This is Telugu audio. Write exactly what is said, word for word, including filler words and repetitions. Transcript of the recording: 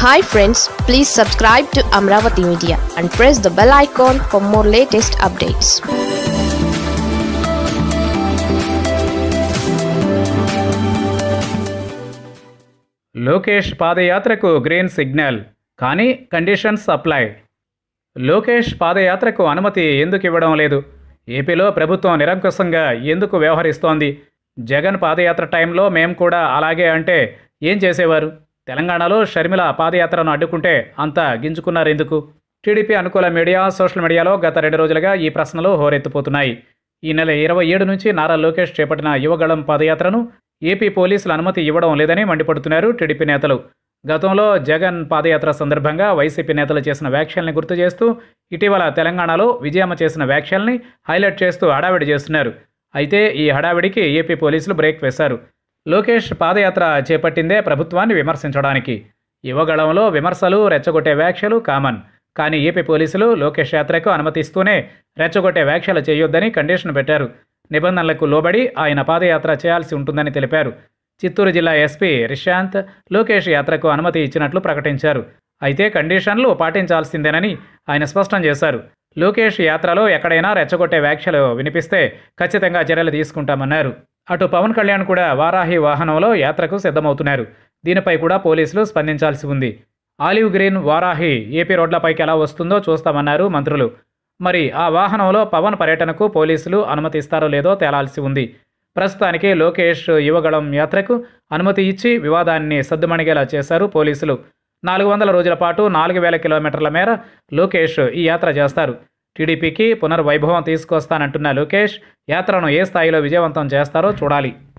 Hi friends, please subscribe to Amaravathi Media and press the bell icon for more latest updates. Lokesh పాదయాత్రకు గ్రీన్ సిగ్నల్ కానీ కండిషన్స్ అప్లై. లోకేష్ పాదయాత్రకు అనుమతి ఎందుకు ఇవ్వడం లేదు? ఏపీలో ప్రభుత్వం నిరంకుశంగా ఎందుకు వ్యవహరిస్తోంది? జగన్ పాదయాత్ర టైంలో మేము కూడా అలాగే అంటే ఏం చేసేవారు? తెలంగాణలో షర్మిల పాదయాత్రను అడ్డుకుంటే అంతా గింజుకున్నారు ఎందుకు? టీడీపీ అనుకూల మీడియా, సోషల్ మీడియాలో గత రెండు రోజులుగా ఈ ప్రశ్నలు హోరెత్తిపోతున్నాయి. ఈ నెల ఇరవై ఏడు నుంచి నారా లోకేష్ చేపట్టిన యువగళం పాదయాత్రను ఏపీ పోలీసులు అనుమతి ఇవ్వడం లేదని మండిపడుతున్నారు టీడీపీ నేతలు. గతంలో జగన్ పాదయాత్ర సందర్భంగా వైసీపీ నేతలు చేసిన వ్యాఖ్యల్ని గుర్తు చేస్తూ, ఇటీవల తెలంగాణలో విజయమ్మ చేసిన వ్యాఖ్యల్ని హైలైట్ చేస్తూ హడావిడి చేస్తున్నారు. అయితే ఈ హడావిడికి ఏపీ పోలీసులు బ్రేక్ వేశారు. లోకేష్ పాదయాత్ర చేపట్టిందే ప్రభుత్వాన్ని విమర్శించడానికి. యువగళంలో విమర్శలు, రెచ్చగొట్టే వ్యాఖ్యలు కామన్. కానీ ఏపీ పోలీసులు లోకేష్ యాత్రకు అనుమతిస్తూనే రెచ్చగొట్టే వ్యాఖ్యలు చేయొద్దని కండిషన్ పెట్టారు. నిబంధనలకు లోబడి ఆయన పాదయాత్ర చేయాల్సి ఉంటుందని తెలిపారు. చిత్తూరు జిల్లా ఎస్పీ రిశాంత్ లోకేష్ యాత్రకు అనుమతి ఇచ్చినట్లు ప్రకటించారు. అయితే కండిషన్లు పాటించాల్సిందేనని ఆయన స్పష్టం చేశారు. లోకేష్ యాత్రలో ఎక్కడైనా రెచ్చగొట్టే వ్యాఖ్యలు వినిపిస్తే ఖచ్చితంగా చర్యలు తీసుకుంటామన్నారు. అటు పవన్ కళ్యాణ్ కూడా వారాహి వాహనంలో యాత్రకు సిద్ధమవుతున్నారు. దీనిపై కూడా పోలీసులు స్పందించాల్సి ఉంది. ఆలివ్ గ్రీన్ వారాహి ఏపీ రోడ్లపైకి ఎలా వస్తుందో చూస్తామన్నారు మంత్రులు. మరి ఆ వాహనంలో పవన్ పర్యటనకు పోలీసులు అనుమతిస్తారో లేదో తేలాల్సి ఉంది. ప్రస్తుతానికి లోకేష్ యువగళం యాత్రకు అనుమతి ఇచ్చి వివాదాన్ని సద్దుమణిగేలా చేశారు పోలీసులు. నాలుగు వందల రోజుల పాటు నాలుగు వేల కిలోమీటర్ల మేర లోకేష్ ఈ యాత్ర చేస్తారు. టీడీపీకి పునర్వైభవం తీసుకొస్తానంటున్న లోకేష్ యాత్రను ఏ స్థాయిలో విజయవంతం చేస్తారో చూడాలి.